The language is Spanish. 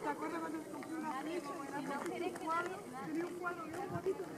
¿Te acuerdas cuando compré una prima? Tenía un cuadro bien bonito.